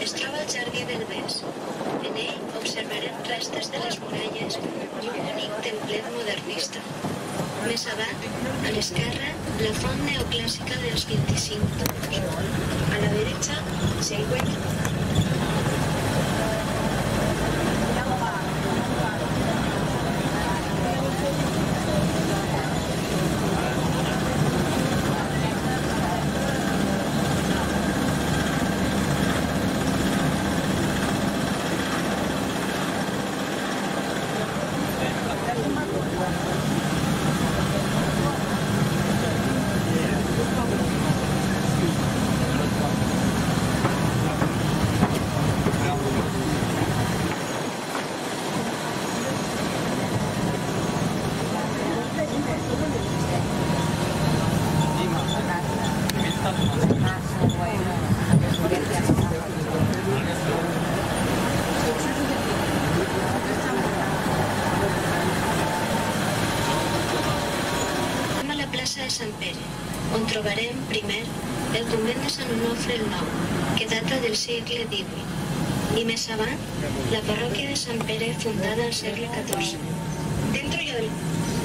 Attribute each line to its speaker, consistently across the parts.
Speaker 1: es troba al jardí del Bes. En ell observarem restes de les muralles i un bonic templet modernista. Més avant, a l'esquerra, la font neoclàssica dels 25 toros. A la derecha se encuentra de Sant Pere, on trobarem, primer, el convent de Sant Onofre el Nou, que data del segle XVIII, i més avant, la parròquia de Sant Pere, fundada al segle XIV. Dentro y hoy.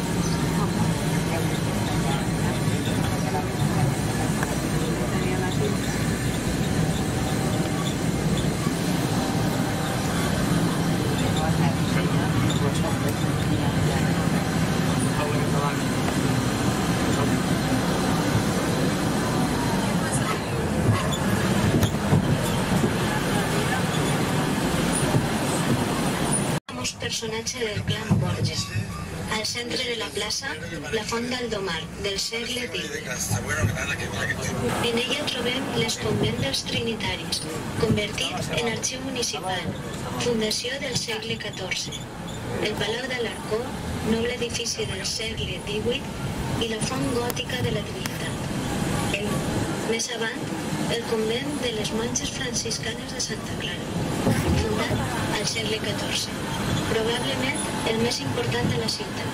Speaker 1: Personatge del clan Borja. Al centre de la plaça, la font d'Aldomar, del segle XVIII. En ella trobem l'exconvent dels Trinitaris, convertit en arxiu municipal, fundació del segle XIV. El Palau d'Alarcó, noble edifici del segle XVIII, i la font gòtica de la Trinitat. Més avant, el convent de les monges franciscanes de Santa Clara, fundat al segle XIV. Probablement el més important de la ciutat.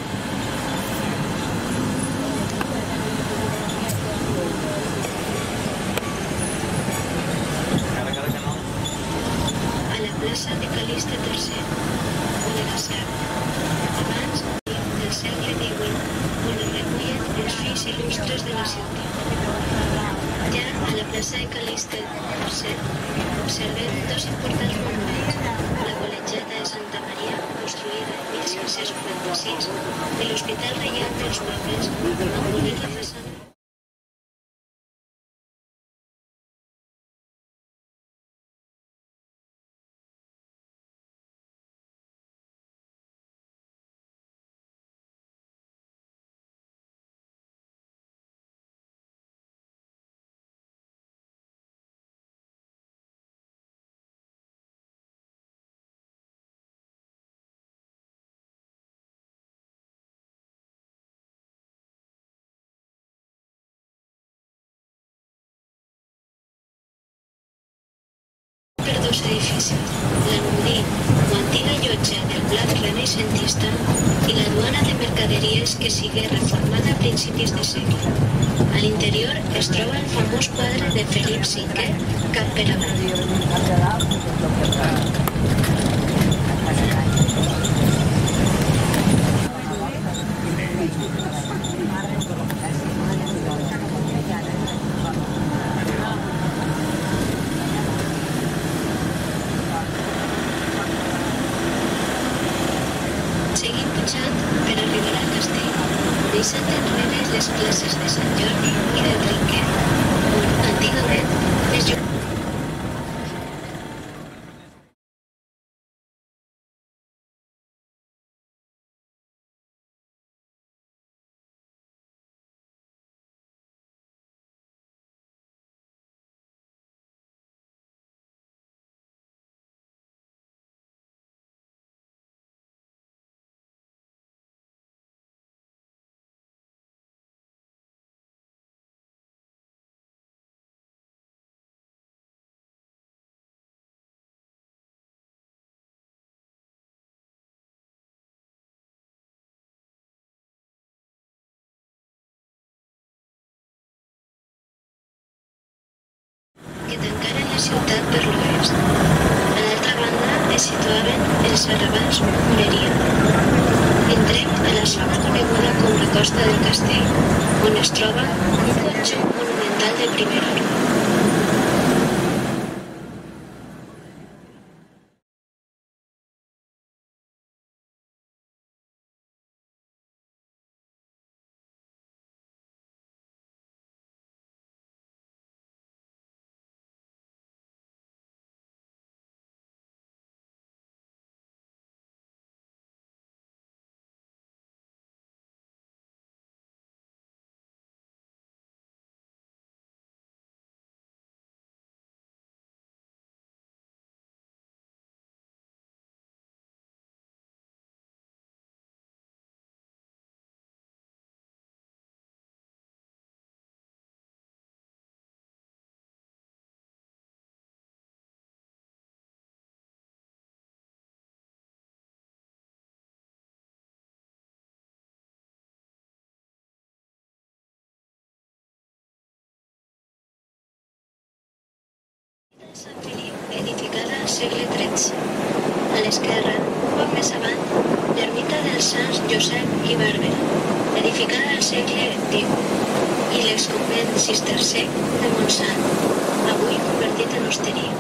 Speaker 1: A la plaça de Caliste III, o de la Serra, abans del segle XVIII, on es recullen els fills il·lustres de la ciutat. Ja a la plaça de Caliste III observem dos importants monuments, la col·legiata de Santa Maria, construïda en 1546, i l'Hospital Reial dels Papes, amb unir la façana. Per dos edificis, l'Almudí, o antiga llotja del blat renaixentista, i la duana de mercaderies que sigui reformada a principis de segle. A l'interior es troba el famós quadre de Felip V, Cap per avall. Seguim pujant per arribar al castell, deixant enrere les places de Sant Jordi i del Trinquet, on antigament es jugava. Que tancaren una ciutat per l'oest. A l'altra banda es situaven els arrabals Moreria. Entrem a la zona coneguda com la Costa del Castell, on es troba un conjunt monumental de primer ordre. Sant Felip, edificada al segle XIII. A l'esquerra, poc més avant, l'ermita dels Sants Josep i Bàrbara, edificada al segle XIX, i l'exconvent cistercenc de Montsant, avui convertit en hosteria.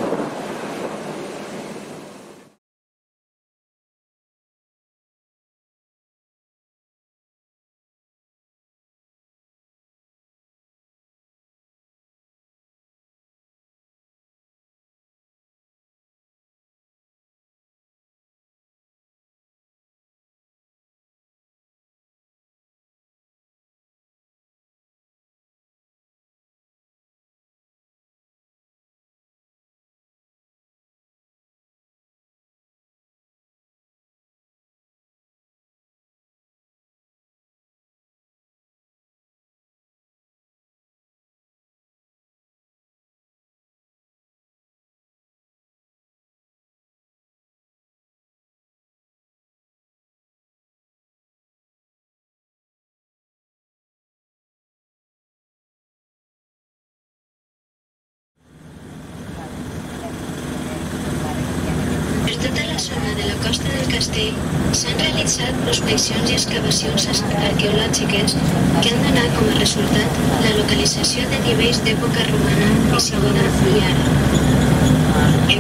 Speaker 1: Zona de la costa del castell s'han realitzat prospeccions i excavacions arqueològiques que han donat com a resultat la localització de nivells d'època romana, visigoda i àrab.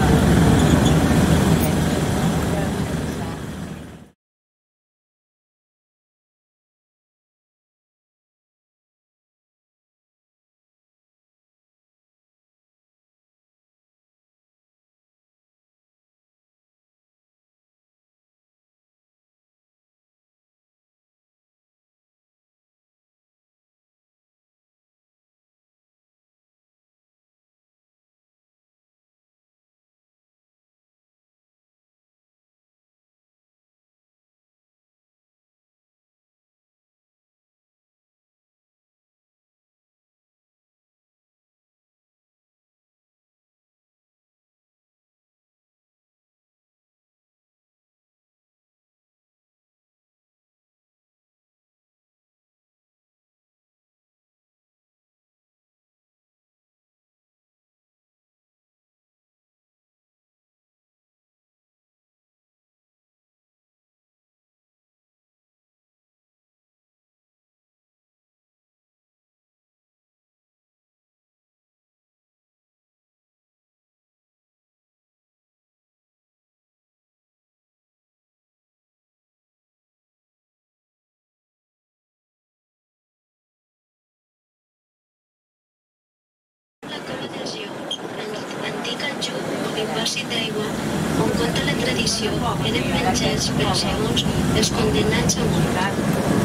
Speaker 1: La cova dels lleons, antic aljub o dipòsit d'aigua, on conta la tradició, eren menjats pels lleons els condemnats a mort.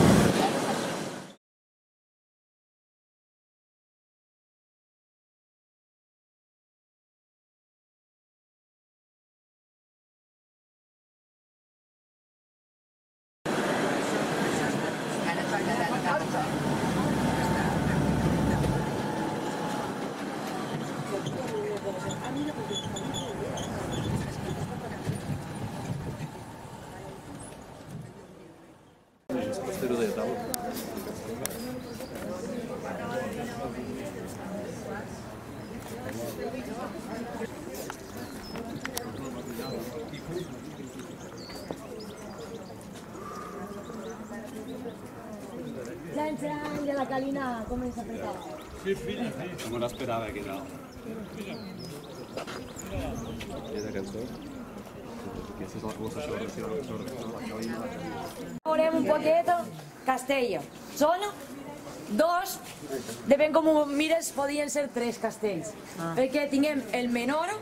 Speaker 2: anys i la Calina comença a apretar.
Speaker 3: Sí, fill, sí.
Speaker 4: No me l'esperava, que tal. Aquesta cançó? Aquesta és la col·laboració de la Calina.
Speaker 2: Veurem un poquet Castella. Són dos, depèn com ho mires, podien ser tres castells. Perquè tinguem el menor,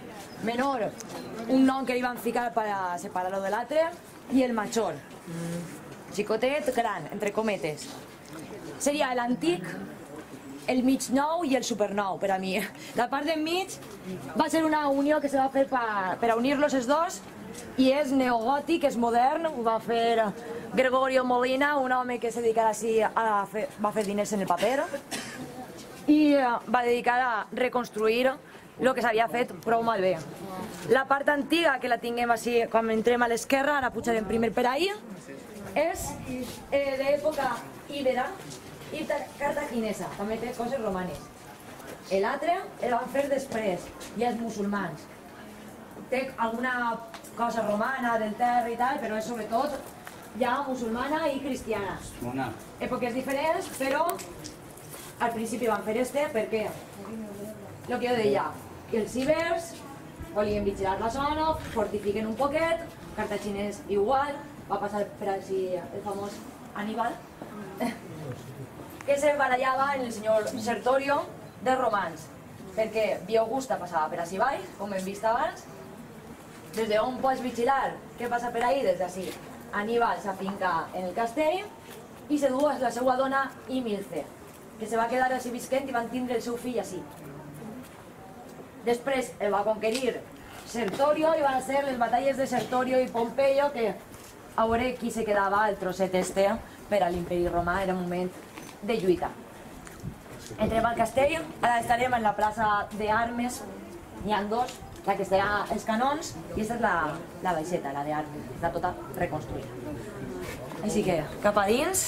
Speaker 2: un nom que li van ficar per a separar-lo de l'altre, i el major, xicotet, gran, entre cometes. Seria l'antic, el mig nou i el supernou, per a mi. La part del mig va ser una unió que se va fer per a unir-los els dos, i és neogòtic, és modern, ho va fer Gregorio Molina, un home que se dedicarà així va fer diners en el paper, i va dedicar a reconstruir el que s'havia fet prou malbé. La part antiga, que la tinguem així, quan entrem a l'esquerra, ara pujarem primer per ahí, és d'època ibera i cartaginesa, també té coses romanes. L'altre el van fer després, ja els musulmans. Té alguna cosa romana del terra i tal, però és sobretot ja musulmana i cristiana. Èpoques diferents, però al principi van fer perquè el que jo deia, els ibers volien vigilar la zona, fortifiquen un poquet, cartaginès igual, va passar per així el famós Aníbal, que se barallava en el senyor Sertorio dels romans, perquè Via Augusta passava per així baix, com hem vist abans. Des d'on pots vigilar què passa per ahí? Des d'ací. Aníbal s'afinca en el castell i se du la seva dona Imilce, que se va quedar així visquent i van tindre el seu fill així. Després el va conquerir Sertorio i van ser les batalles de Sertorio i Pompeyo, que a veure qui se quedava al trosset este per a l'imperi romà, era un moment de lluita. Entrem al castell, ara estarem en la plaça d'armes, n'hi ha dos, la que estarà els canons i aquesta és la baixeta, la d'armes, està tota reconstruïda. Així que cap a dins.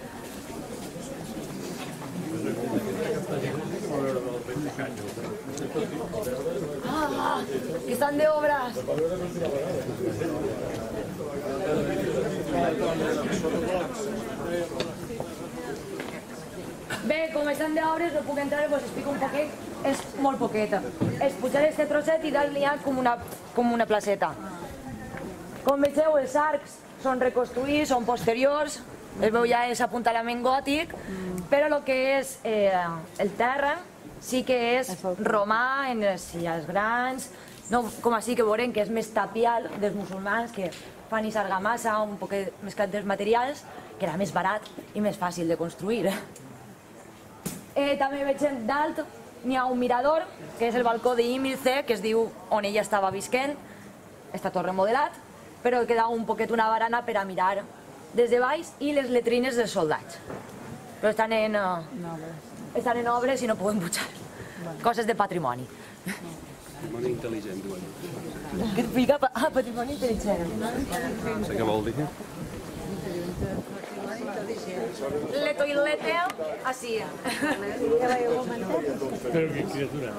Speaker 2: Que estan d'obres! Bé, com estan d'obres, no puc entrar, us explico un poquet, és molt poqueta. És pujar este trosset i dalt n'hi ha com una placeta. Com vegeu, els arcs són reconstruïts, són posteriors, es veu ja és apuntalament gòtic, però el que és el terra sí que és romà en les silles grans, no com així que veurem que és més tapial dels musulmans, que fan i argamassa, un poquet mesclat dels materials, que era més barat i més fàcil de construir. També vegem dalt, n'hi ha un mirador, que és el balcó d'Imilce, que es diu on ella estava visquent, està tot remodelat, però queda un poquet una barana per a mirar des de baix i les letrines dels soldats. Però estan en obres i no poden pujar. Coses de patrimoni.
Speaker 4: Patrimoni intel·ligent, diuen.
Speaker 2: Què et fica? Ah, patrimoni intel·ligent.
Speaker 4: No sé què vol dir.
Speaker 2: Le toilete així.
Speaker 3: Però que criatura.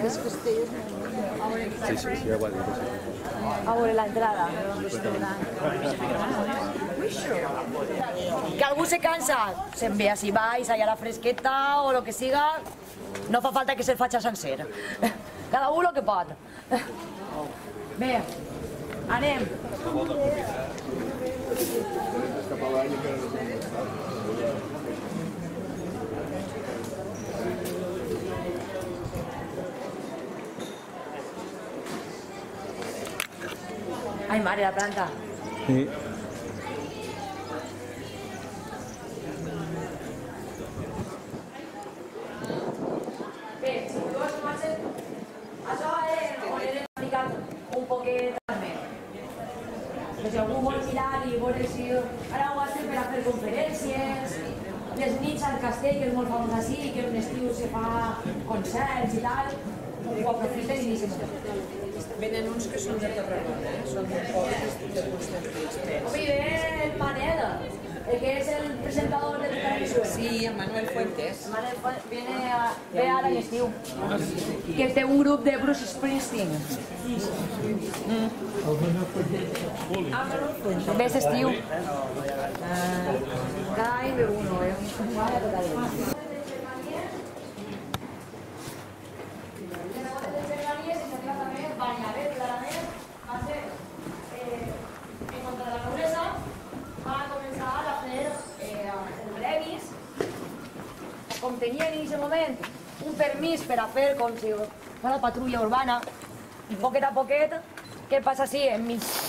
Speaker 4: Sí, ja ho ha dit.
Speaker 2: A veure l'entrada. Que algú se cansa, se'n ve així baix, allà a la fresqueta o el que siga, no fa falta que se'l faci sencer. Cada un el que pot. Bé, anem. Ai, mare, la planta.
Speaker 4: Sí.
Speaker 2: Bé, si tu has començat, això on he explicat un poquet també. Si algú vol mirar i veure si ara ho has fet per a fer conferències, les nits al castell, que és molt famós així, que en estiu se fa concerts i tal, ho aprofiten i diguem.
Speaker 5: Venen uns que són de Tarragona, són molt pobres de Constantins.
Speaker 2: Home, ve el Manel. el que es el presentador de televisión.
Speaker 5: Sí, Manuel Fuentes.
Speaker 2: Manuel Fuentes ve ara a l'estiu, que té un grup de Bruce Springsteen. Ve estiu. Cada any ve uno, com tenien en aquest moment un permís per a fer com si fos la patrulla urbana, poquet a poquet, què passa si en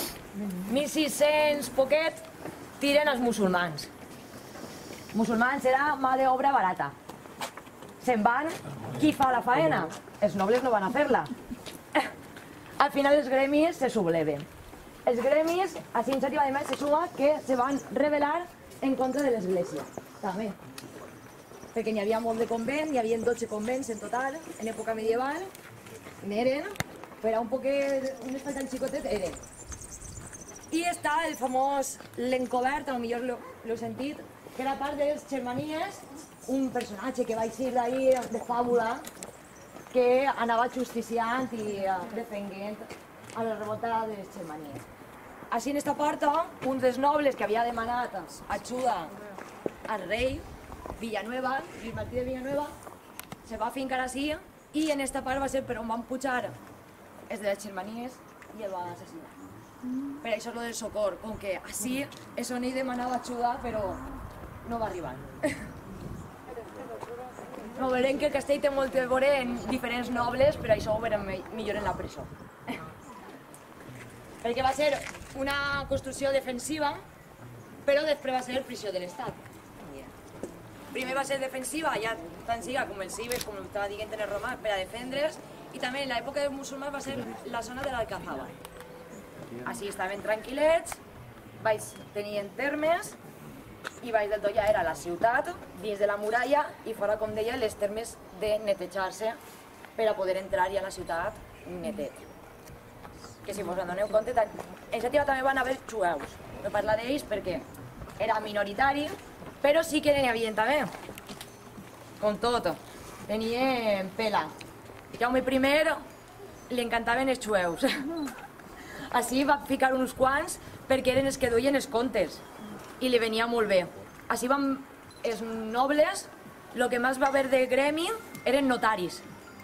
Speaker 2: 1600 poquet tiren els musulmans. Musulmans era mà d'obra barata. Se'n van, qui fa la faena? Els nobles no van a fer-la. Al final els gremis se subleven. Els gremis, a iniciativa de més, se suma que se van rebel·lar en contra de l'església, també. Perquè n'hi havia molt de convent, n'hi havia 12 convents en total, en època medieval, n'eren, però un espai tan xicotet eren. I està el famós l'encobert, potser l'heu sentit, que era part dels Xermanies, un personatge que va eixir d'ahir de fàbula, que anava justiciant i defendent a la revolta de les Xermanies. Així en esta part, un dels nobles que havia demanat ajuda al rei, Villanueva, Lluís Martí de Villanueva, se va fincar així i en esta part va ser per on van pujar els de les Xermanies i el van assassinar. Per això és lo del socor, com que així és on ell demanava ajuda però no va arribar. No, veurem que el castell té molt a veure en diferents nobles, però això ho veurem millor en la presó. Perquè va ser una construcció defensiva, però després va ser prisió de l'Estat. Primer va ser defensiva, ja tant siga com els cibers, com estava dient en el romà, per a defendre's, i també en l'època dels musulmans va ser la zona de l'Alcazaba. Així estaven tranquil·lets, tenien termes, i baix del tot ja era la ciutat, dins de la muralla, i fora, com deia, les termes de netejar-se per a poder entrar-hi a la ciutat netet. Que si vos en doneu compte, en Xàtiva també van haver jueus. No parla d'ells perquè era minoritari, però sí que n'hi havia també, com tot, tenien pela. I Jaume I li encantaven els jueus. Així va ficar uns quants perquè eren els que duien els contes i li venia molt bé. Així els nobles, el que més va haver de gremi eren notaris.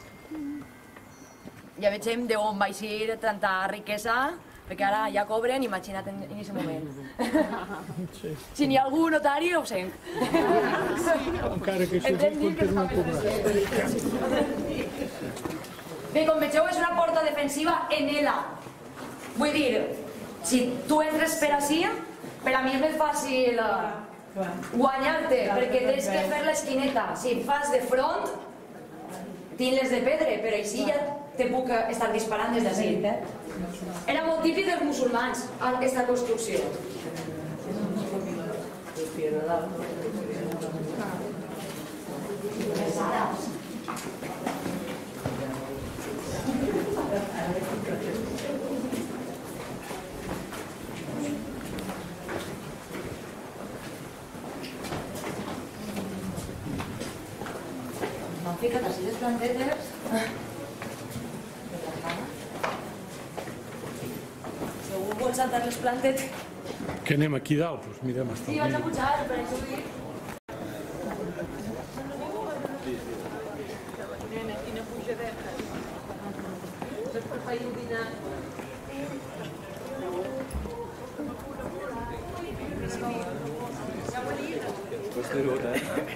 Speaker 2: Ja vegem d'on va eixir tanta riquesa, perquè ara ja cobren, imagina't en aquest moment. Si n'hi ha algú notari, ho sent.
Speaker 3: Encara que això continua cobrant.
Speaker 2: Bé, com vegeu, és una porta defensiva en ela. Vull dir, si tu entres per ací, per a mi és més fàcil guanyar-te, perquè tens que fer l'esquineta. Si fas de front, tinc les de pedra, però així ja te puc estar disparant des d'ací. Era molt típic dels musulmans, aquesta construcció. Els àrabs. M'han ficat així les plantetes. Si algú vol saltar les plantetes...
Speaker 3: Que anem aquí dalt, doncs mirem a estar.
Speaker 2: Sí, vaig a pujar, per això ho dic.
Speaker 5: Quina pujadeta. Després fa il·luminar.
Speaker 4: Posterior,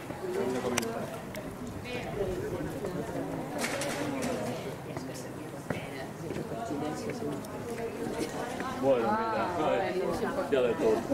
Speaker 4: Bueno, mira, ya de todo.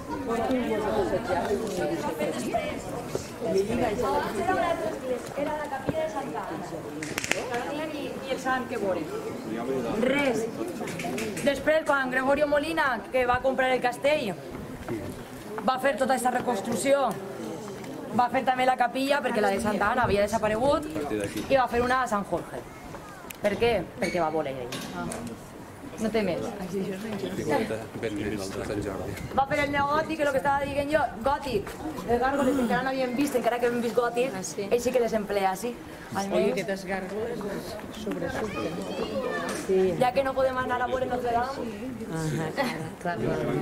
Speaker 2: Era la capilla de Santa Ana. Que no tenia ni el sant que veure. Res. Després, quan Gregorio Molina, que va comprar el castell, va fer tota aquesta reconstrucció, va fer també la capilla, perquè la de Santa Ana havia desaparegut, i va fer una a Sant Jorge. Per què? Perquè va voler ell. No té més.
Speaker 4: Figureta ben el de Sant Jordi.
Speaker 2: Va fer el neogòtic, el que estava dient jo, gòtic. Les gàrgoles encara no havíem vist, encara que hem vist gòtic, ell sí que les emplea, sí.
Speaker 5: Oye, aquestes gàrgoles sobresurten.
Speaker 2: Sí. Ja que no podem anar a veure Notre Dame.
Speaker 5: Clar.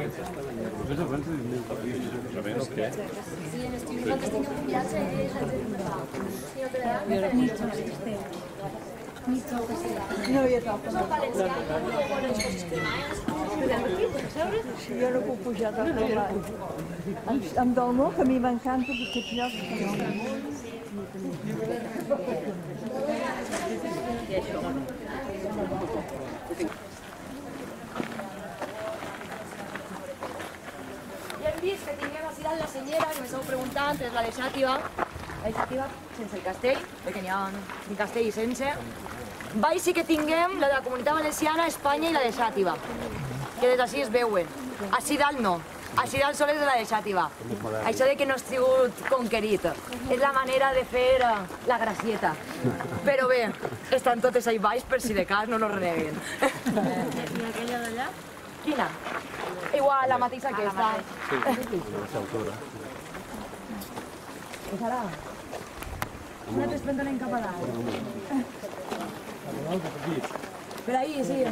Speaker 2: Sí, en estiu nosaltres tinguem un viatge i ells ens hem de
Speaker 6: No hi ha toc.
Speaker 2: Som valencians, no volen coses cremades.
Speaker 6: Jo no puc pujar tot el mai. Em dono, que a mi m'encanta aquests llocs.
Speaker 2: Ja hem vist que tinguem així dalt la senyera, que m'estàu preguntant, és la de Xàtiva. La de Xàtiva sense el castell, perquè n'hi ha un castell sense. Baix sí que tinguem la de la Comunitat Valenciana, Espanya i la de Xàtiva, que des d'ací es veuen. Així dalt no. Així dalt sols és la de Xàtiva. Això de que no ha sigut conquerit. És la manera de fer la gracieta. Però bé, estan totes ahí baix per si de cas no nos reneguen.
Speaker 6: I aquella d'allà?
Speaker 2: Quina? Igual, la mateixa que està. Què serà? Una t'espentonen cap a dalt. Per ahí, sí.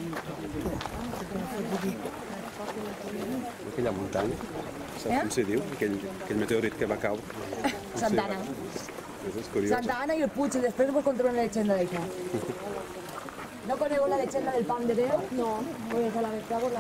Speaker 4: Aquella muntanya, saps com s'hi diu? Aquell meteorit que va caure.
Speaker 2: Santa Ana.
Speaker 4: És curiós.
Speaker 2: Santa Ana i el Puig, i després vos contaré una llegenda d'això. ¿No conozco la leyenda del pan de Déu? No. Pues a la vez que hago la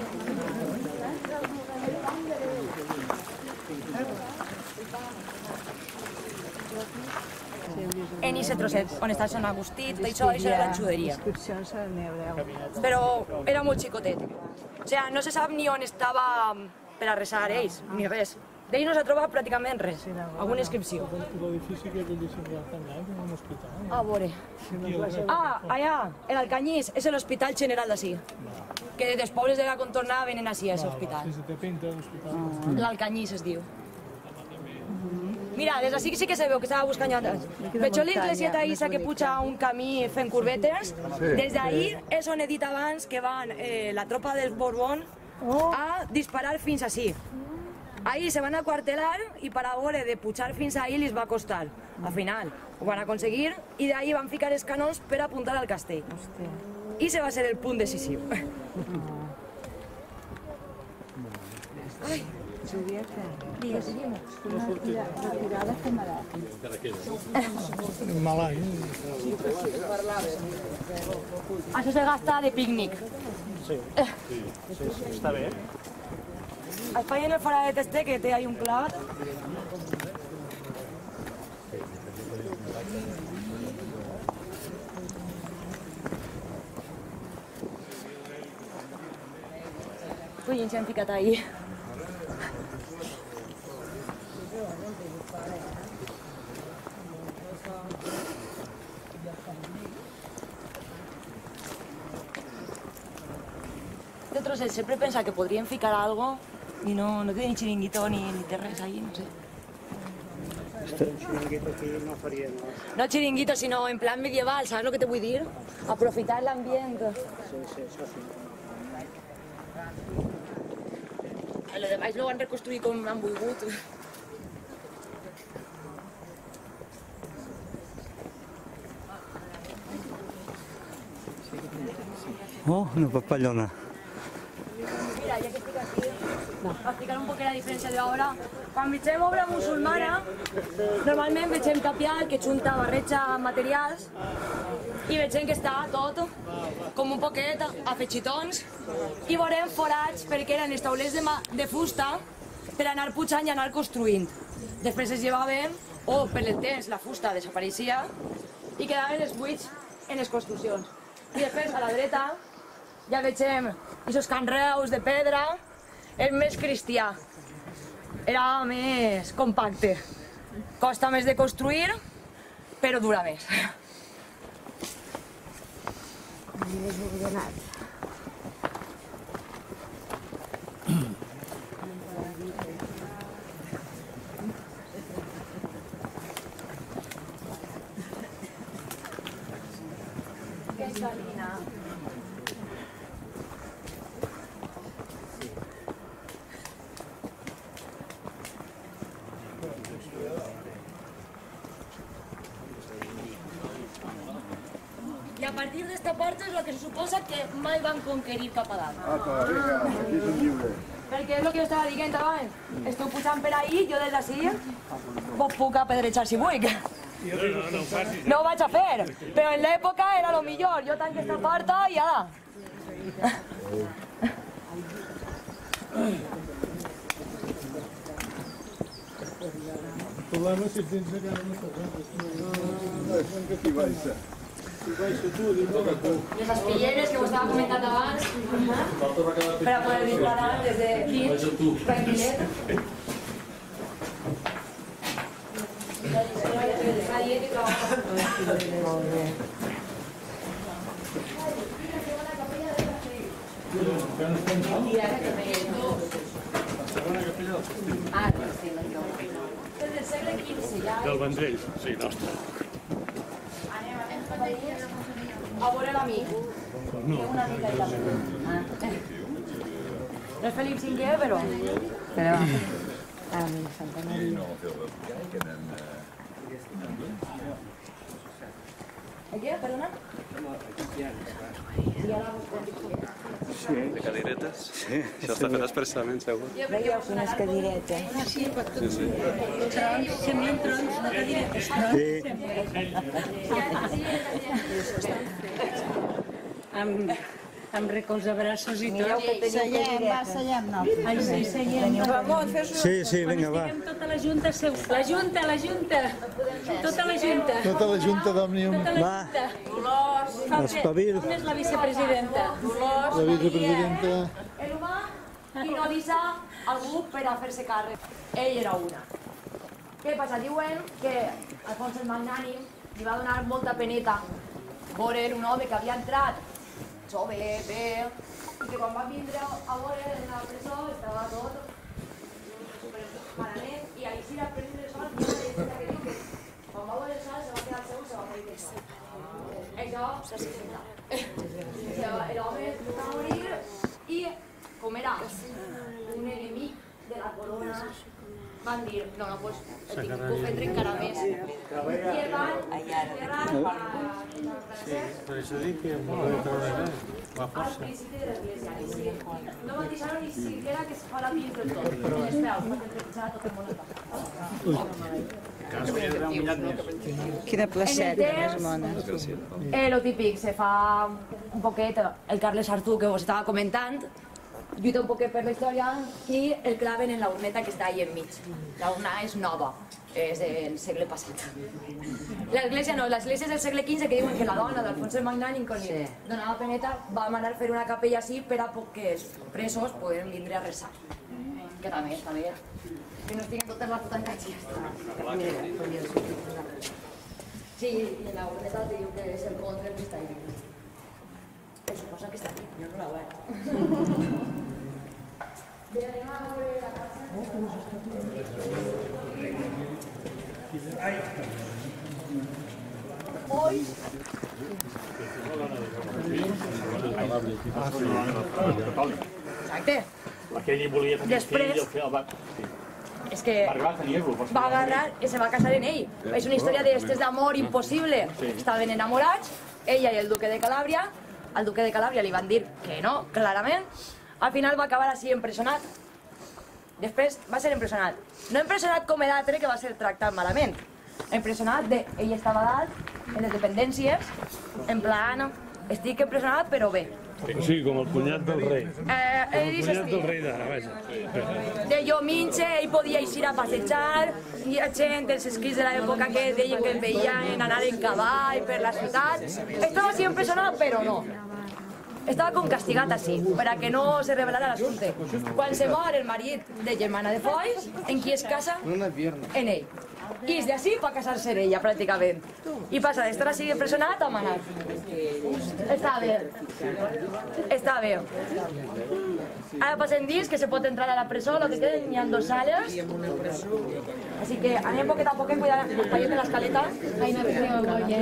Speaker 2: en ese trosset, on està Sant Agustí, tot això era la xuderia.
Speaker 6: Excursions a Nebreu.
Speaker 2: Però era molt xicotet. O sigui, no se sap ni on estava per a resar ells, ni res. D'ell no s'ha trobat pràcticament res, alguna inscripció.
Speaker 3: L'edifici que deixen de tancat en un hospital.
Speaker 2: A veure. Ah, allà, en Alcanyís, és l'Hospital General d'ací. Que dels pobles de la contorna venen així, a aquest hospital.
Speaker 3: Si se te pinta l'hospital.
Speaker 2: L'Alcanyís es diu. Mira, des d'ací sí que se veu que estava buscant llotes. Veig l'esglésieta Issa que puja un camí fent curvetes. Des d'ahir és on he dit abans que van la tropa del Borbón a disparar fins ací. Ahí se van aquartelar i per a veure de pujar fins ahí li va costar. Al final ho van aconseguir i d'ahí van ficar els canons per apuntar al castell. I se va ser el punt decisiu. Ai, digues, seguim.
Speaker 6: Retirada camarada.
Speaker 3: Malai.
Speaker 2: Això se gasta de pícnic.
Speaker 3: Sí, està bé.
Speaker 2: A Espanya en el foradet este que té ahí un clat. Ui, ens hem ficat ahí. De trosset sempre pensa que podríem ficar algo i no té ni xiringuito ni té res ahí, no sé. No xiringuito, sinó en plan medieval, saps el que te vull dir? Aprofitar l'ambient. Lo demás lo han reconstruït com han volgut.
Speaker 7: Oh, una papallona.
Speaker 2: Mira, ja que estic aquí, explicar un poc la diferència d'obra. Quan vegem obra musulmana, normalment vegem tapial que junta barreja materials i vegem que està tot com un poquet afegitons i veurem forats perquè eren els taulers de fusta per anar pujant i anar construint. Després es llevaven o per el temps la fusta desapareixia i quedaven els buits en les construccions. I després a la dreta ja vegem aquests canreus de pedra, el més cristià. Era més compacte. Costa més de construir, però dura més.
Speaker 6: Més ordenat.
Speaker 2: partir d'esta porta és el que se suposa que mai van conquerir cap a dalt. Perquè és el que jo estava dient abans. Esteu pujant per ahí, jo des d'ací vos puc apedrejar si vull. No ho vaig a fer, però en l'època era lo millor. Jo tanco esta porta i ara.
Speaker 3: El problema és si tens de cara una cosa. No, és que t'hi baixa. T'hi baixa tu,
Speaker 2: Les espilleres que vos estava comentant abans, per a poder disparar des d'aquí, tranquil·let. Des del segle XV, ja.
Speaker 3: Del Vendrell, sí, nostre.
Speaker 2: A veure l'amic. No. Una mica allà. No és Felip V, però...
Speaker 5: Però... Santa Maria.
Speaker 2: Aquí, perdona?
Speaker 4: De cadiretes? Sí. Això està fet expressament, segur.
Speaker 5: Veieu unes cadiretes.
Speaker 4: Sí, sí.
Speaker 6: Semblen trons, no cadiretes.
Speaker 5: Amb recolzabraços i tot.
Speaker 6: Seiem, va, seiem, no.
Speaker 5: Ai, sí, seiem.
Speaker 6: Ramon, fes-ho.
Speaker 7: Sí, vinga, va.
Speaker 5: Tota la junta seu. La junta. Tota la junta.
Speaker 3: Tota la junta d'Òmnium.
Speaker 7: Va, espavil.
Speaker 5: On és la vicepresidenta?
Speaker 3: La vicepresidenta.
Speaker 2: El humà finalitza algú per a fer-se càrrec. Ell era una. Què passa? Diuen que Alfons el Magnànim li va donar molta peneta veure un home que havia entrat jove, bé, i que quan va vindre a veure en la presó estava tot supermalament i així la prendre el sol i una llegenda que diu que quan va veure el sol se va quedar seu i se va morir de sol. Això s'assenta. L'home va morir i com era un enemic de la corona van dir, no, doncs el tinc que ofendre encara més. I el van enterrar
Speaker 3: Per això dic que em va treure
Speaker 2: al principi de l'església. No van deixar ni siquiera que es fara dins del tot. I les peus, perquè trepitjava tot el món al
Speaker 6: Quina placeta, més mona.
Speaker 2: Lo típic, se fa un poquet, el Carles Artú que vos estava comentant, lluita un poquet per la història i el claven en la urneta que està allà enmig. La urna és nova, és del segle passat. L'església no, l'església és del segle XV que diuen que la dona d'Alfons el Magnànim quan li donava peneta va manar fer una capella així per a pocs presos poden vindre a resar. Que també està bé. Que no estiguen totes les tancatges. Sí, i en la urneta te diu que és el contra el que està allà. Per suposa que està aquí, jo no la veig. Bé, anem a veure la casa. Hoy... Exacte.
Speaker 8: Aquell hi volia tenir
Speaker 2: Després...
Speaker 8: fill, el va...
Speaker 2: És que
Speaker 8: Va tenir-lo.
Speaker 2: va agarrar i se va casar en ell. És una història d'estes d'amor impossible. Estaven enamorats, ella i el duque de Calàbria. Al duque de Calàbria li van dir que no, clarament. Al final va acabar així empresonat. Després va ser empresonat. No empresonat com l'altre, que va ser tractat malament. Empresonat de... Ell estava dalt, en les dependències, en plan... Estic empresonat, però bé.
Speaker 3: Sí, com el cunyat del rei.
Speaker 2: El
Speaker 3: cunyat del rei d'ara, vaja.
Speaker 2: De jo minxe, ell podia eixir a passejar, hi ha gent, els escrits de l'època que deien que el veien anar en cavall per la ciutat. Estava així empresonat, però no. Estava com castigat així, per a que no se revelara l'assumpte. Quan se mor el marit de Germana de Foix, en qui es casa? En ell. I és d'ací per casar-se en ella, pràcticament. I passa d'estar així empresonat a manar. Està bé. Està bé. Ara passen dies que se pot entrar a la presó, el que queden hi ha 2 sales. Així que anem poquet a poquet, cuidant el país de l'escaleta. Ahí no veo, voy a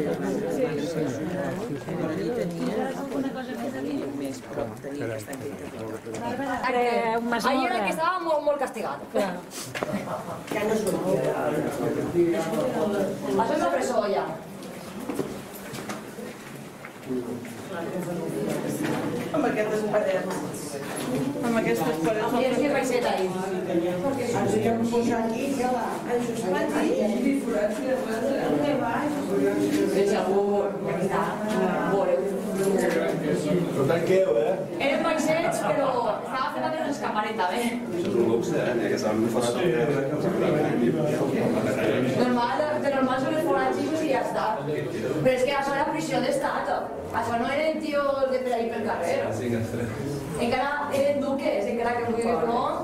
Speaker 2: ahir era que estava molt castigat. Ja no sortia. Això és la presó, ja.
Speaker 6: Amb aquestes parets. Amb aquestes parets.
Speaker 2: I és que vaig ser ahí.
Speaker 6: Ens hi hem posat aquí, en suspendit.
Speaker 2: Sense algú, ja veureu.
Speaker 3: No tanqueu,
Speaker 2: Eren baixets, però estava fent la escapareta, bé.
Speaker 4: Això és un luxe, que saben fer
Speaker 2: De normal són els forats xicos i ja està. Però és que això era prisió d'estat. Això no eren tios de per ahí pel carrer. Encara eren duques, encara que vulgui dir no.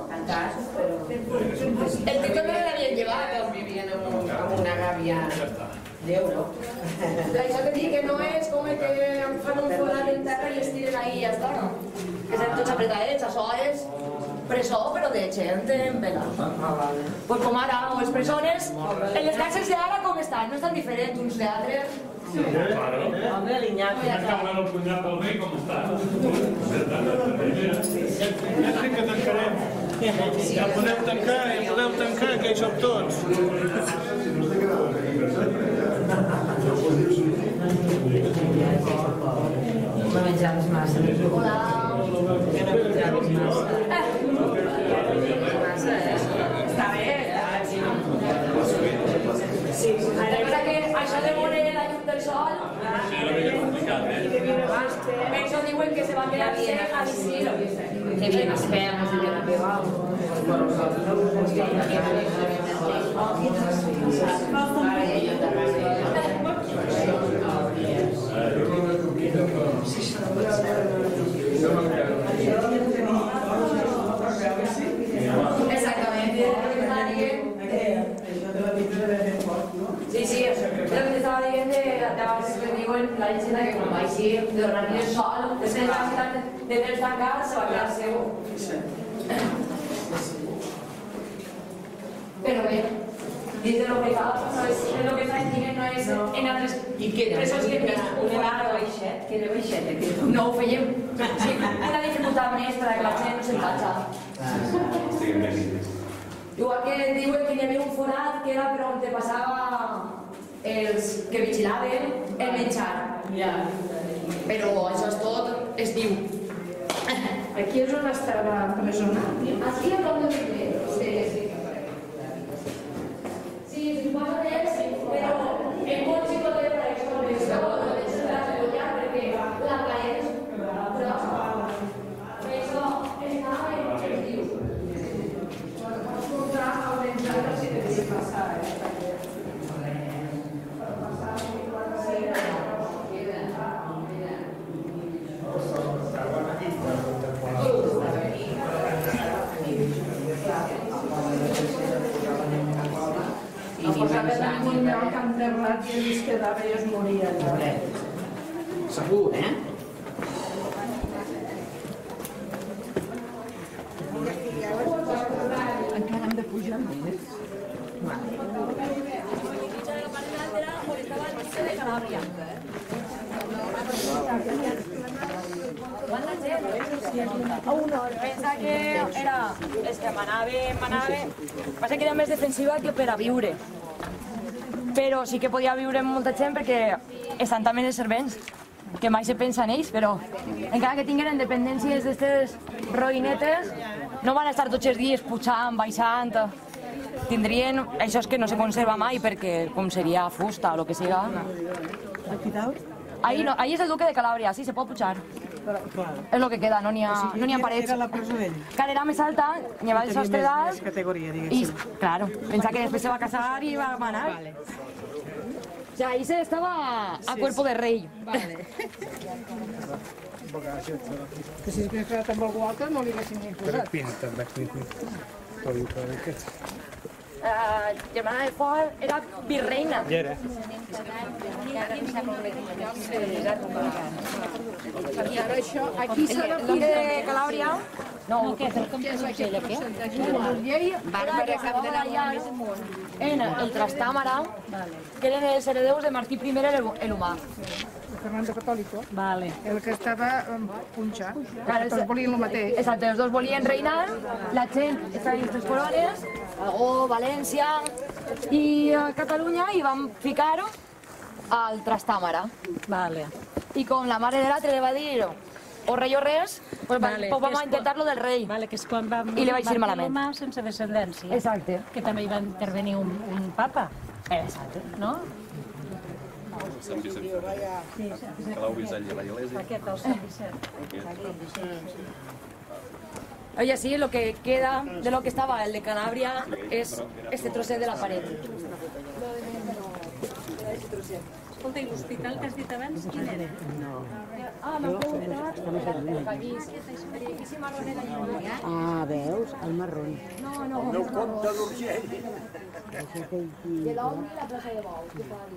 Speaker 2: El títol no l'havien llevat.
Speaker 5: Vivien amb una gàbia d'euro.
Speaker 2: Això que dic que no és com el que fan un forat en terra i es tiren ahí i ja està, no? Que estan tots apretadets, això és presó, però de gent en vela. Pues com ara, o les presones, en les càrceles d'ara com estan? No estan diferents uns d'altres?
Speaker 5: Home, l'Iñaki.
Speaker 8: El cunyat del rei com està?
Speaker 3: Ja sé que tancarem. Ja podeu tancar, que hi som tots.
Speaker 5: No menjaves massa.
Speaker 2: Hola.
Speaker 5: Que no menjaves massa. Massa,
Speaker 2: Està bé, Sí, la cosa que això de veure la llum del sol, per això diuen que se va quedar sec a l'estiu.
Speaker 5: Que bien esperes que la pegau.
Speaker 2: Exactamente, lo que estaba diciendo. Sí, es lo que te estaba diciendo de a veces que digo en la leyenda que cuando vais a ir de donar el sol, desde la ciudad de ver tancar se va a quedar seco. Pero bien, dice lo que fa, no es lo que fa no és en altres presos que
Speaker 5: Que de baixet,
Speaker 2: no ho fèiem. Sí, una dificultat més per a que la gent no s'empatxa. Igual que diuen que hi havia un forat que era per on te passava els que vigilaven el menjar. Però això és tot, es diu.
Speaker 6: Aquí és on estava empresonat.
Speaker 2: Aquí a prop de Viver, sí. Sí, suposo que és, però en molt xicotet per això, no deixa d'escollar perquè la paret és grossa. Per això estava en el diu.
Speaker 6: Quan pots comprar el menjar si t'he de passar,
Speaker 5: I ni menjar ni
Speaker 6: un lloc enterrat i es quedava i es moria allà.
Speaker 5: Segur,
Speaker 6: Encara hem de pujar més.
Speaker 2: Pensa que era els que manaven, passa que era més defensiva que per a viure. Però sí que podia viure amb molta gent perquè estan també els servents, que mai se pensa en ells, però encara que tinguin dependències d'aquestes roïnetes, no van estar tots els dies pujant, baixant. Tindrien, això és que no se conserva mai perquè com seria fusta o el que siga.
Speaker 6: Aquí dalt?
Speaker 2: Ahí no, ahí és el duque de Calàbria, sí, se pot pujar. És el que queda, no n'hi ha parets.
Speaker 6: Era la presó d'ell.
Speaker 2: Cara, era més alta, n'hi va el sostre dalt.
Speaker 6: Més categoria,
Speaker 2: I,
Speaker 6: diguéssim.
Speaker 2: claro, pensa que després se va casar i va manar. O sea, ahí se estaba a cuerpo de rei.
Speaker 6: Que si s'hagués quedat amb algú altre no li haguessin ni posat.
Speaker 3: Pinta d'aquí.
Speaker 2: Germana de Foix era virreina.
Speaker 3: Ja era.
Speaker 6: I ara això, aquí s'ha de
Speaker 2: El duque de Calàbria... No,
Speaker 6: Què és aquest? Llei,
Speaker 2: Bàrbara Capdevila en el Trastàmara, que eren els heredeus de Martí I el Humà.
Speaker 6: Fernando Católico, el que estava punxat, tots volien el mateix.
Speaker 2: Exacte, els dos volien reinar, la gent estava en les corones, Aragó, València i Catalunya, i van ficar-ho al Trastàmara. Y con la mare de l'altre le va dir o rei o res, pues vamos a intentar lo del rei.
Speaker 5: Vale, que és quan va
Speaker 2: I li vaig dir malament.
Speaker 5: Bartolomà sense descendència.
Speaker 2: Exacte.
Speaker 5: Que també hi va intervenir un papa. Exacte. No?
Speaker 4: Sant Vicent Ferrer. Calau Visall i la Iglesia.
Speaker 5: Aquest, el Sant Vicent.
Speaker 2: Oye, sí, lo que queda de lo que estaba el de Canabria es este trocet de la pared.
Speaker 5: Escolta, i l'hospital que has dit abans, quin era?
Speaker 2: Ah, m'ha preguntat el pallís. L'edifici marrón era lliure.
Speaker 9: Ah, veus? El marrón.
Speaker 2: No, no.
Speaker 3: No compta d'Urgell.
Speaker 2: I l'Omni i la plaça de Bous.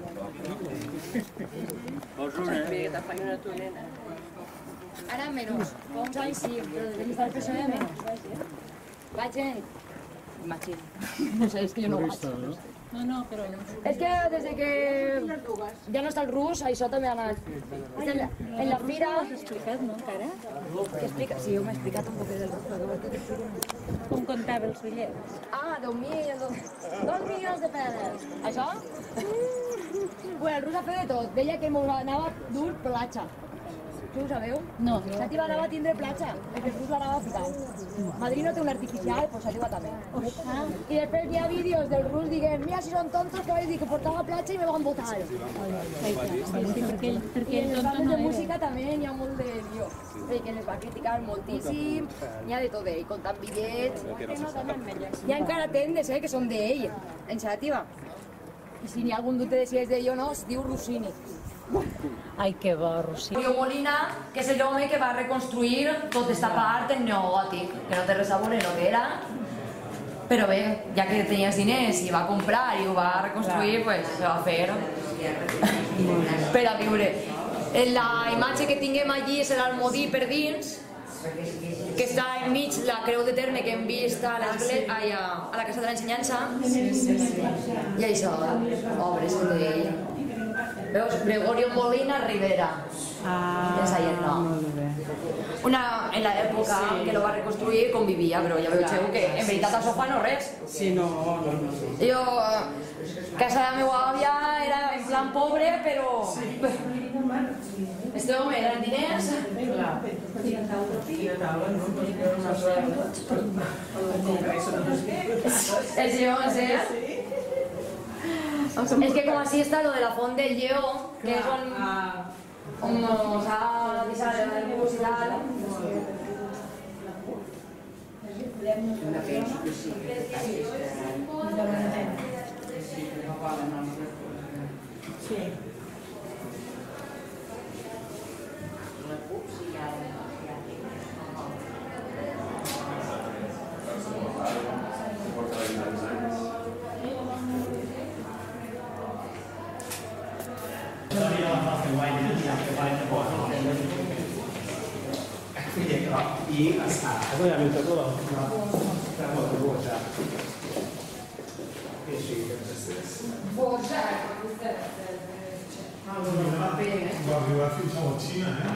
Speaker 2: Ara menys. Fa uns anys sí, però des que està el PSOE menys. Va gent. No sé, és que jo no vaig.
Speaker 5: No, però...
Speaker 2: És que des de que ja no està el rus, això també ha anat. En la fira...
Speaker 5: Has explicat, no, encara?
Speaker 2: Què explica? Sí, ho m'ha explicat un poc del rus.
Speaker 5: Com comptava els bitllets?
Speaker 2: Ah, 2 milions de peles. Això? Bueno, el rus ha fet de tot. Deia que m'anava dur platja. Sí, ho sabeu?
Speaker 5: No.
Speaker 2: Xàtiva anava a tindre platja, perquè el rus l'anava ficant. Madrid no té un artificial, doncs Xàtiva també. I després hi ha vídeos del rus dient, mira, si són tontos, que vaig dir que portava platja i me van votar.
Speaker 5: Sí, perquè
Speaker 2: I
Speaker 5: ell
Speaker 2: en els
Speaker 5: tonto
Speaker 2: bandes
Speaker 5: no
Speaker 2: de
Speaker 5: era.
Speaker 2: música també n'hi ha molt de lío. Que les va criticar moltíssim, n'hi ha de tot d'ell, comptant bitllets. I encara tendes, que són d'ell, en Xàtiva. I si n'hi ha algun dubte de si és d'ell o no, es diu Rossini.
Speaker 5: Ai, que bo, Rossi.
Speaker 2: Julio Molina, que és l'home que va reconstruir tota esta part en neogòtic, que no té res a veure el que era, però bé, ja que tenia els diners i va comprar i ho va reconstruir, pues se va fer per a viure. La imatge que tinguem allí és l'Almodí per dins, que està enmig la creu de terme que hem vist a la Casa de l'Ensenyança, i això, obres d'ell. Veus? Gregorio Molina Rivera. És ahí el nom. En l'època que lo va reconstruir convivia, però ja veieu que en veritat al sofà no res.
Speaker 9: Sí, no.
Speaker 2: Jo, casa de la meva àvia era en plan pobre, però... Este home eren diners. El lleó, es que como así está lo de la font del lleó, que es on s'ha deixat el dibuix i tal.
Speaker 3: I veramente però stiamo a ruotare. E sì, per se stesso.
Speaker 2: Va bene.
Speaker 3: Guardi, la fine mattina,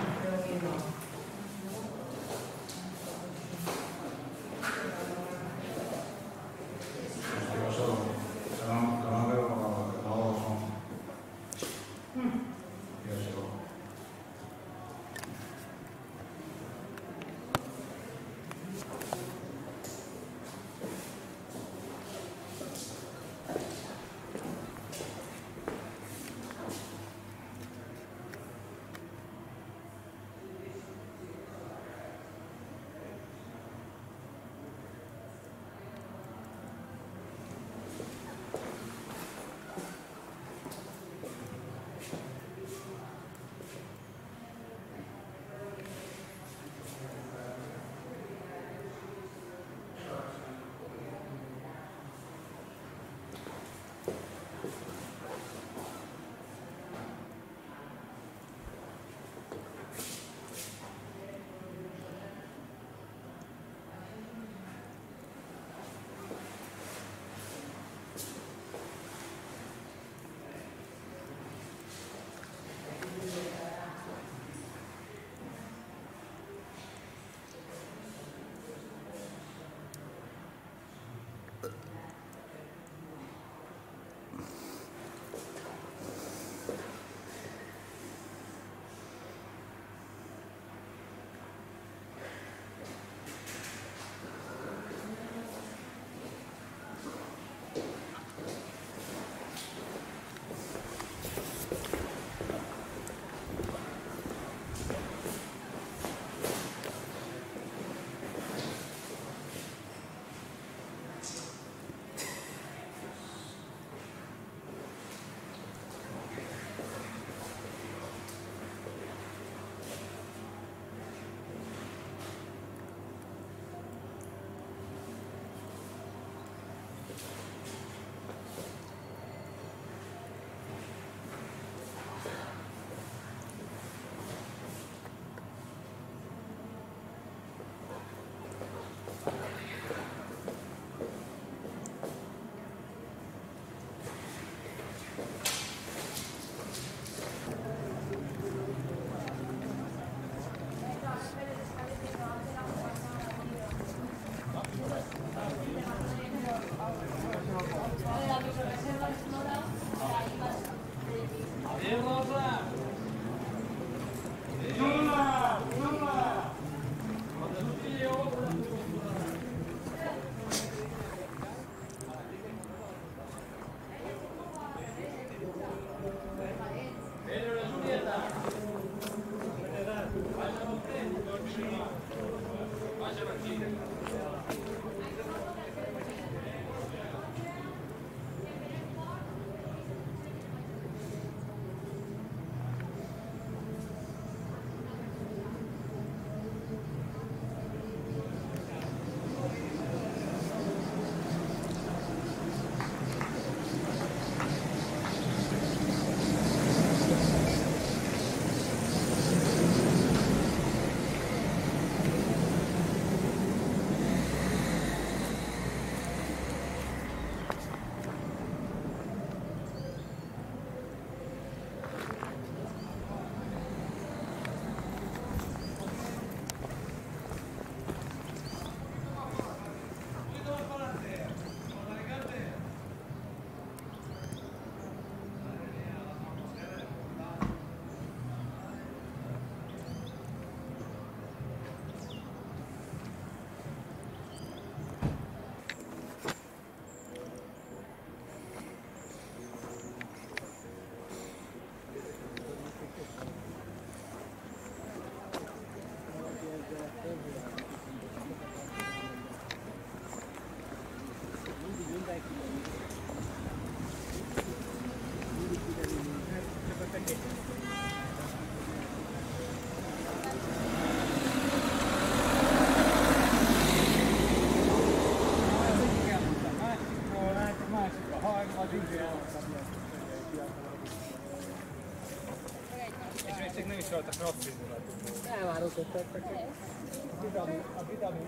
Speaker 3: Esimerkiksi nem is voltak napfényulat. Elvárotottak. A vitamin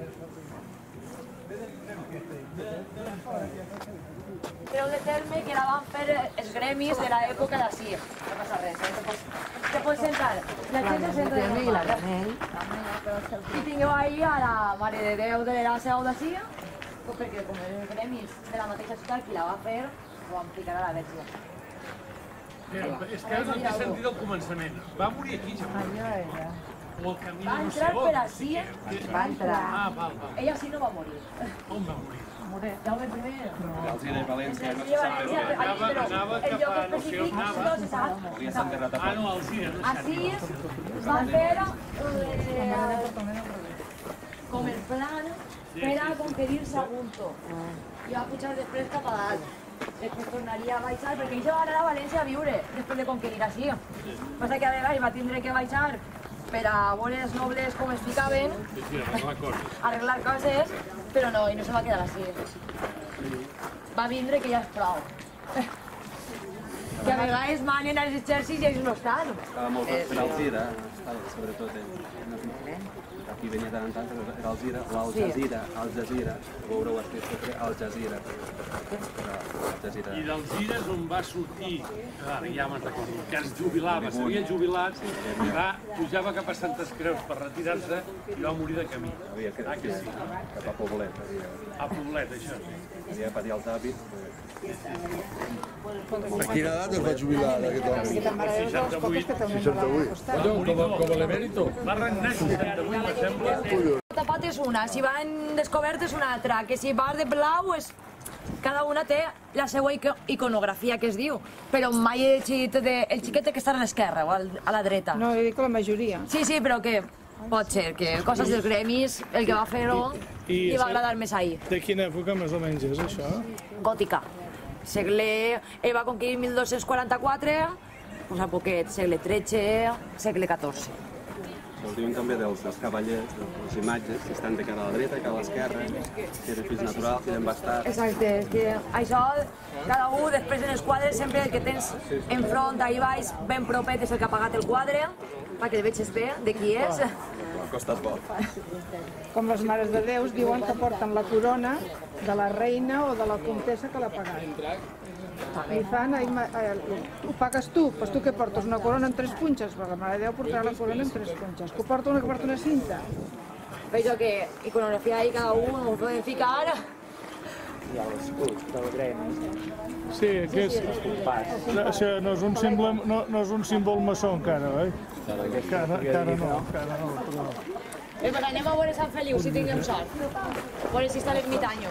Speaker 2: Creu de terme que la van fer els gremis de l'època d'ací. No passa res, te pots sentar. La gent se senta de normal. I tingueu ahir a la Mare de Déu de la Seu d'ací, perquè com els gremis de la mateixa ciutat qui la va fer, ho van ficar a la versió.
Speaker 8: És que no té sentit el començament. Va morir aquí, ja. O el camí
Speaker 2: Va
Speaker 8: no sé
Speaker 2: entrar per
Speaker 8: on.
Speaker 2: ací,
Speaker 6: Va entrar.
Speaker 8: Ah, val.
Speaker 2: ella sí no va morir.
Speaker 8: On va morir?
Speaker 2: Jaume I.
Speaker 4: Alzira i València no se
Speaker 2: Lleva
Speaker 4: sap.
Speaker 8: Anava
Speaker 2: el
Speaker 8: cap
Speaker 2: lloc
Speaker 8: a no sé
Speaker 2: específic
Speaker 8: on anava.
Speaker 2: no se sap.
Speaker 4: Hauria estat enterrat a
Speaker 8: Ah, no, Alzira, no sé.
Speaker 2: Así van fer com el plan per a conquerir Sagunto. I va pujar després cap a dalt. Després tornaria a baixar, perquè ell se va anar a València a viure després de conquerir així. Passa que a vegades va tindre que baixar per a veure els nobles com es ficaven, arreglar coses, però no, i no se va quedar així. Va vindre que ja és prou. Que a vegades manen als exèrcits i ells no estan.
Speaker 4: Estava molt per Alzira, sobretot. Aquí venia tant en tant, però era Alzira, o Al Jazeera, veureu escrit sempre Al Jazeera.
Speaker 8: I d'Alzira és on va sortir, ara ja me'n recordo, que es jubilava, s'havia jubilat, pujava cap a Santes Creus per retirar-se i va morir de camí.
Speaker 4: Havia
Speaker 8: Ah, que sí?
Speaker 4: cap a Poblet.
Speaker 8: A Poblet, això.
Speaker 4: Havia patit els hàbits.
Speaker 3: A quina edat es va jubilar aquest home?
Speaker 8: 68.
Speaker 3: 68. Com a l'emèrito?
Speaker 8: Va regnar 68, em sembla.
Speaker 2: Tapat és una, si van descobert és una altra, que si vas de blau és... Cada una té la seva iconografia, que es diu, però mai he llegit el xiquet que està a l'esquerra o a la dreta.
Speaker 6: No, jo dic la majoria.
Speaker 2: Sí, sí, però que pot ser, que coses dels gremis, el que va fer-ho, li va agradar més ahir.
Speaker 3: De quina època més o menys és això?
Speaker 2: Gòtica. Segle... Ell va conquerir 1244, doncs a poquet, segle XIII, segle XIV.
Speaker 4: Us diuen també dels cavallers, de les imatges, que estan de cara a la dreta i cara a l'esquerra, si eren fills naturals, si eren bastards.
Speaker 2: Exacte, que això, cada un, després en els quadres, sempre el que tens enfront, ahí baix, ben propet, és el que ha pagat el quadre, perquè el vegis bé, de qui és.
Speaker 4: Ha costat poc.
Speaker 6: Com les mares de Déus diuen que porten la corona de la reina o de la comtessa que l'ha pagat. I fan, ho pagues tu, doncs tu què portes? Una corona amb 3 punxes? Perquè la Mare de Déu portarà la corona amb 3 punxes. Que porta una que porta una cinta?
Speaker 2: Veig que iconografia ahí cada un ho poden ficar.
Speaker 10: Hi ha l'escut del gremi.
Speaker 3: Sí, que és... Això no és un símbol maçó encara, oi? Encara no.
Speaker 2: Però anem a veure Sant Feliu, si tinguem sort. A veure si està l'ermitanyo.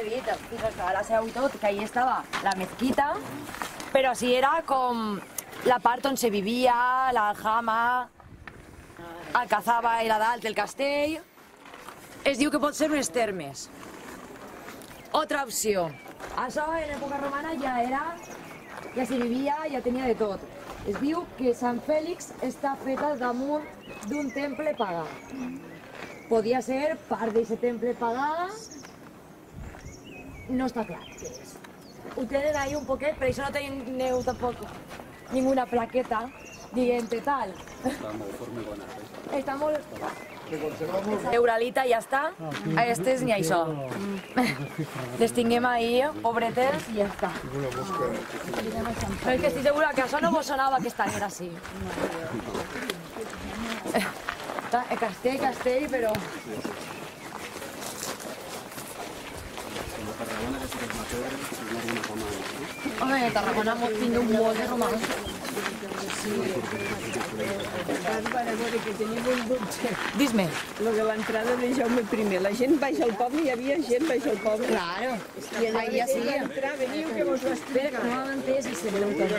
Speaker 2: construït fins a la seu i tot, que ahí estava la mezquita, però sí era com la part on se vivia, l'aljama, Alcazaba era dalt del castell. Es diu que pot ser unes termes. Altra opció. Això en època romana ja s'hi vivia, ja tenia de tot. Es diu que Sant Fèlix està feta damunt d'un temple pagà. Podia ser part d'aquest temple pagà, no està clar què és. Ho tenen ahí un poquet, per això no teniu tampoc ninguna plaqueta dient-te tal.
Speaker 4: Està molt formigonat.
Speaker 2: Està molt... Euralita ja està, a estes ni això. Les tinguem ahí, pobretes, i ja està. Però és que estic segura que això no vos sonava aquesta negra així. Castell, però... Home, a Tarragona hemos tenido un molt de romans.
Speaker 11: Bàrbara, a veure, que tenim un dubte.
Speaker 2: Dis-me.
Speaker 11: Lo de l'entrada de Jaume I. La gent baixa al poble, hi havia gent baixa al poble.
Speaker 2: Claro.
Speaker 11: I allà ja sí. Entrar, veniu que vos ho explica.
Speaker 2: No m'ho entès i se veu tot.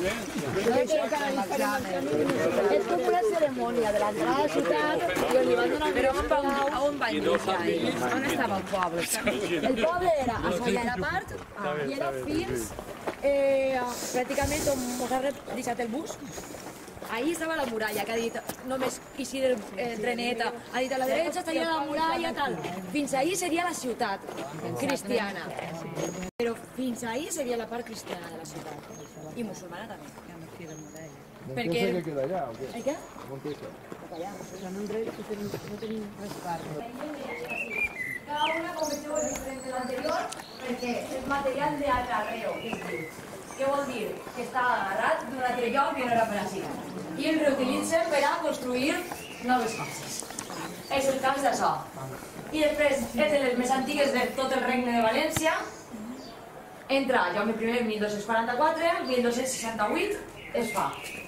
Speaker 2: És com una cerimònia de l'entrada a la ciutat i on li van donar... Però on va iniciar ell? On estava el poble? El poble era a Sollana part i era fins pràcticament on mos ha deixat el bus. Ahí estava la muralla, que ha dit només Isidre Treneta, ha dit a la dreta estaria la muralla, tal. Fins ahí seria la ciutat cristiana. Però fins ahí seria la part cristiana de la ciutat. I musulmana també. Perquè...
Speaker 3: Montesa que queda allà, o què?
Speaker 2: El què?
Speaker 3: Montesa.
Speaker 2: Allà, no tenim res part. Cada una, com veieu, és diferent de l'anterior perquè és material de acarreo, que es diu. Què vol dir? Que està agarrat d'un altre lloc i no era per així. I el reutilitzen per a construir noves coses. És el cas d'això. I després és de les més antigues de tot el regne de València. Entra Jaume I en 1244, 1268 es fa.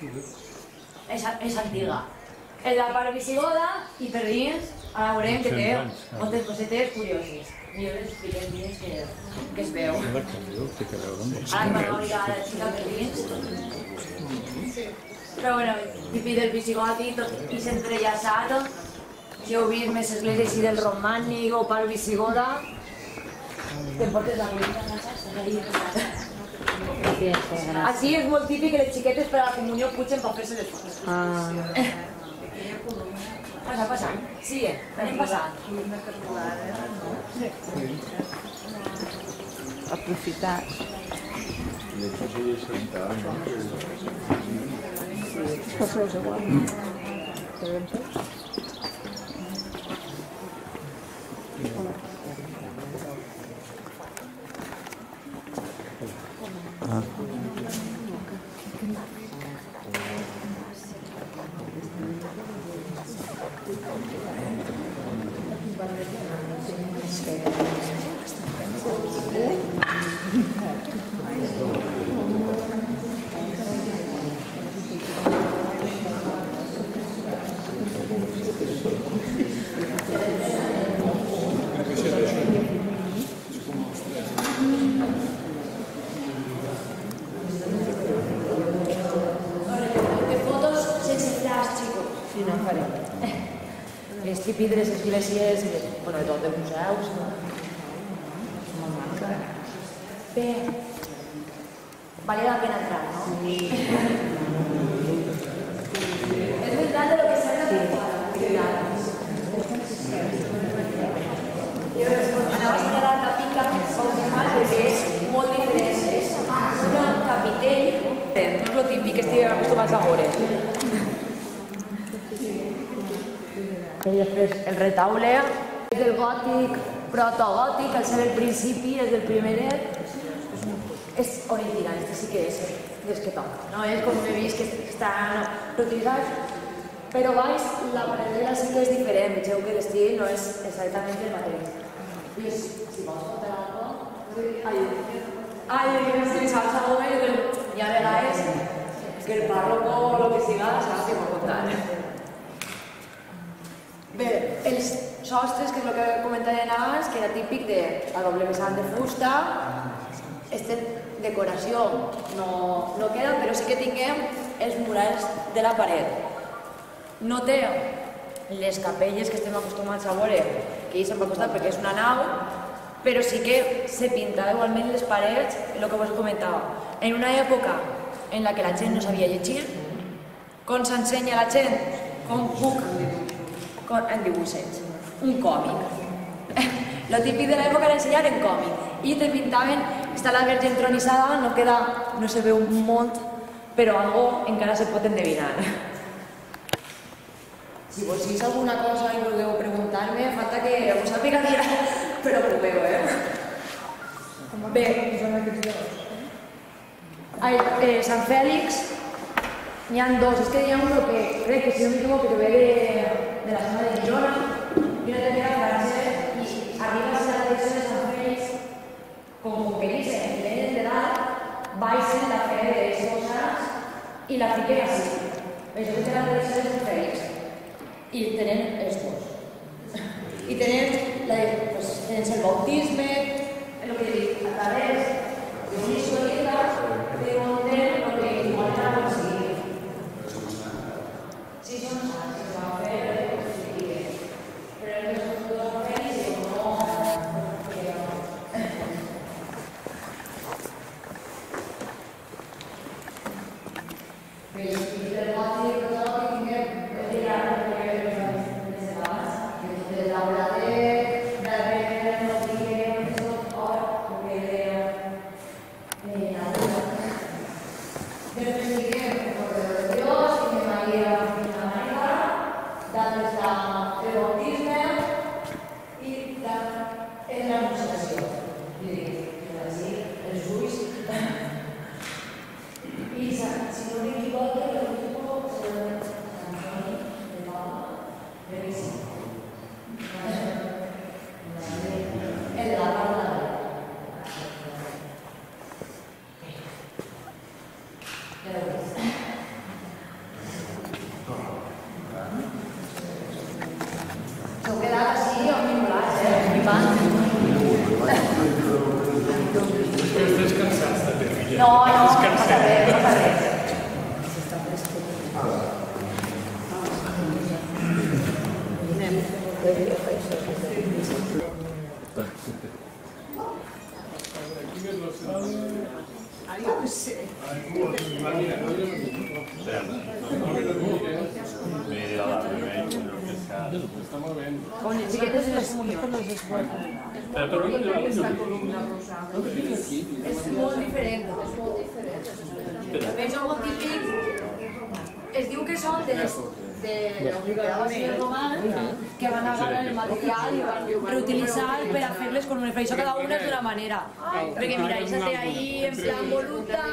Speaker 2: És antiga. És la part visigoda i per dins ara veurem que té moltes cosetes curioses. Jo les expliquem dins que es veu. Ara que m'ha obligat la xica per dins. Però bueno, típic del visigoti i s'entrellaçat. Si heu vist més esglésies així del romànic o part visigoda, te portes la ruïna, saps? Així és molt típic que les xiquetes per a la comunió pugen per fer-se les coses. Passa, passant. Sí, anem passant.
Speaker 11: Aprofitar. Passeu-vos igual.
Speaker 2: És típic de les esglésies, bueno, de tot, de museus. Bé, valia la pena entrar, no? Sí. És veritat de lo que s'ha de fer. Jo anava a assenyalar la pica, perquè és molt diferent. És un capitell, no és el típic que estic acostumats a veure. I després el retaule és del gòtic, protogòtic, al ser el principi, és del primeret. És original, este sí que és des que toca. No és com he vist que estan reutilitzats, però baix la paradera sí que és diferent. Vegeu que l'estil no és exactament el mateix. I si vols contar alguna cosa... Ai, si saps alguna cosa, hi ha vegades que el párroco o el que siga saps que pot contar. Bé, sostres, que és el que comentaven abans, que era típic de la doble vessant de fusta. Aquesta decoració no queda, però sí que tinguem els murals de la paret. No té les capelles que estem acostumats a veure, que hi se'n va costar perquè és una nau, però sí que se pintava igualment les parets, el que vos comentava. En una època en la que la gent no sabia llegir, com s'ensenya a la gent? Com puc? En dibuixets, un còmic. Lo típic de l'època era ensenyar en còmic. I te pintaven, està la verge entronitzada, no se veu un munt, però algo encara se pot endevinar. Si vols alguna cosa i voleu preguntar-me, falta que us sàpiga dir, però proveu, Bé, Sant Fèlix, n'hi ha dos, és que hi ha un que crec que si no m'equivoco que ve de la zona de Girona, i una tercera frase, i arriba a ser la tradició de Sant Fèlix, com que dicen, i venen de dalt, baixen la fe de les coses i la fiquen així. Això és la tradició de Sant Fèlix. I tenen els dos. I tenen el bautisme, el que dic, a través de una historieta de on tenen el que igual no ho sigui. Sí, són sants, que es van fer, però el que són dos fèlix i no... Bé, i del gòtic, és molt diferent. És algo típic. Es diu que són de l'obligació romana que van agarrar el material i van reutilitzar per a fer-les con un efecte. Això cada una és d'una manera. Perquè mira, aquesta té ahí en plan voluta,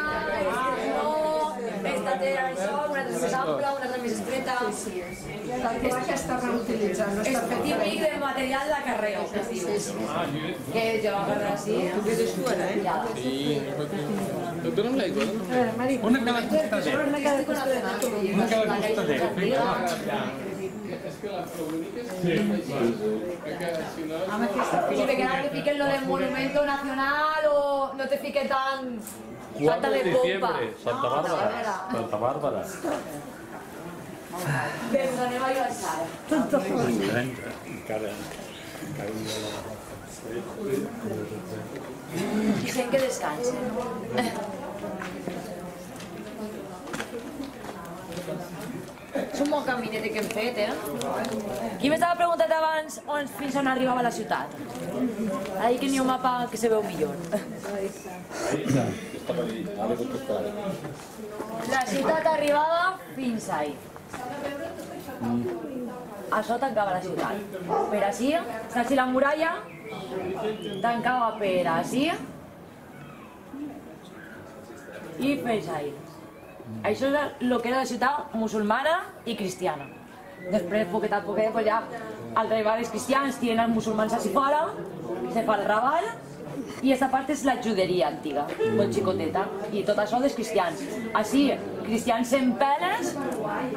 Speaker 2: esta té això, una altra més ampla, una altra més estreta.
Speaker 6: Aquesta està reutilitzant.
Speaker 2: És típic del material d'acarreo, que es diu. Que jo l'agarro així.
Speaker 11: Tu que eres tu, ara,
Speaker 8: Sí. Dóna'm l'aigua. Una cada costadeta. Una cada costadeta. És que l'únic és que si no...
Speaker 2: Sí, perquè ara te fiquen lo del monumento nacional o no te fiquen tan... Falta de pompa.
Speaker 12: Santa Bàrbara. Santa Bàrbara.
Speaker 2: Bé, doncs anem a avançar.
Speaker 12: Encara.
Speaker 2: I sent que descansen. És un bon caminet que hem fet, Qui m'estava preguntant abans fins on arribava la ciutat? Ara que n'hi ha un mapa que se veu millor. La ciutat arribava fins ahí. A sota tancava la ciutat. Per així, saps la muralla, tancava per així i fins ahí. Això és el que era la ciutat musulmana i cristiana. Després, poquet a poquet, ja al arribar els cristians tienen els musulmans així fora, se fa el raval, i aquesta part és la juderia antiga, molt xicoteta, i tot això dels cristians. Així, cristians en peles,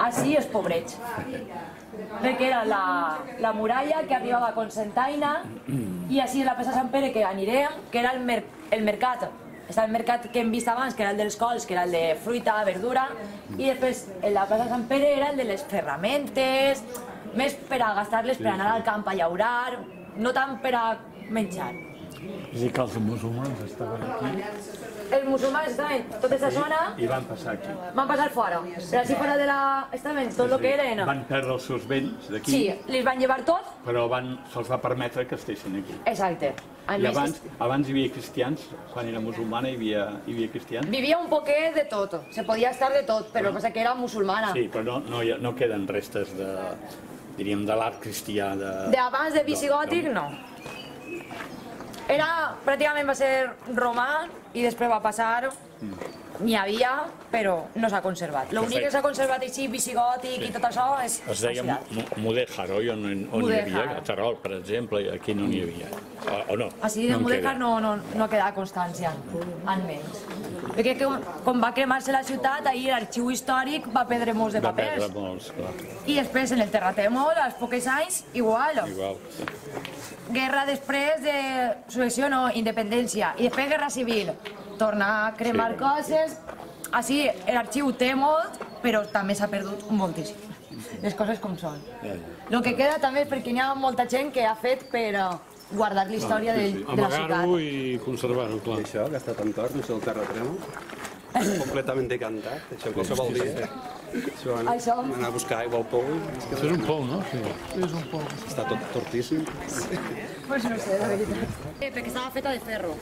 Speaker 2: així els pobrets. Perquè era la muralla que arribava a Cocentaina i així la plaça Sant Pere que anirem, que era el mercat. Està el mercat que hem vist abans, que era el dels cols, que era el de fruita, verdura, i després en la plaça Sant Pere era el de les ferramentes, més per a gastar-les per anar al camp a llaurar, no tant per a menjar.
Speaker 12: És a dir, que els musulmans estaven aquí.
Speaker 2: Els musulmans estaven tota aquesta zona.
Speaker 12: I van passar aquí.
Speaker 2: Van passar fora. Però així fora de la... Estaven tot el que eren.
Speaker 12: Van perdre els seus béns d'aquí.
Speaker 2: Sí, li van llevar tot.
Speaker 12: Però se'ls va permetre que estessin aquí.
Speaker 2: Exacte.
Speaker 12: I abans hi havia cristians, quan era musulmana hi havia cristians?
Speaker 2: Vivia un poquet de tot. Se podia estar de tot, però passa que era musulmana.
Speaker 12: Sí, però no queden restes de, diríem, de l'art cristià.
Speaker 2: D'abans de visigòtic, no. Pràcticament va ser romà i després va passar, n'hi havia, però no s'ha conservat. L'únic que s'ha conservat així, visigòtic i tot això, és...
Speaker 12: Es deia mudèjar, oi? On hi havia? A Terol, per exemple, aquí no n'hi havia. O no?
Speaker 2: Així de mudèjar no ha quedat constància, almenys. Perquè quan va cremar-se la ciutat, ahir l'arxiu històric va perdre molts de papers.
Speaker 12: Va perdre molts, clar.
Speaker 2: I després, en el terratrèmol, als pocs anys, igual. Guerra després de successió, no, independència. I després guerra civil. Tornar a cremar coses. Així, l'arxiu té molt, però també s'ha perdut moltíssim. Les coses com són. El que queda també és perquè hi ha molta gent que ha fet per guardar la història de la ciutat.
Speaker 12: Amagar-ho i conservar-ho, clar.
Speaker 4: I això, que ha estat entorn, això del terratrèmol, completament decantat. Això qualsevol dia.
Speaker 2: Això...
Speaker 4: Anar a buscar aigua al pou.
Speaker 12: Això és un pou, no? Sí.
Speaker 3: És un pou.
Speaker 4: Està tot tortíssim.
Speaker 2: Pues no sé, la veritat. Perquè estava feta de ferro.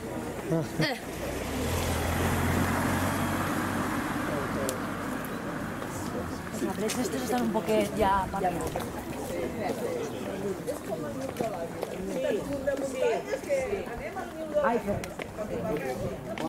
Speaker 2: Els arbres estos estan un poquet ja... Ai, ferro.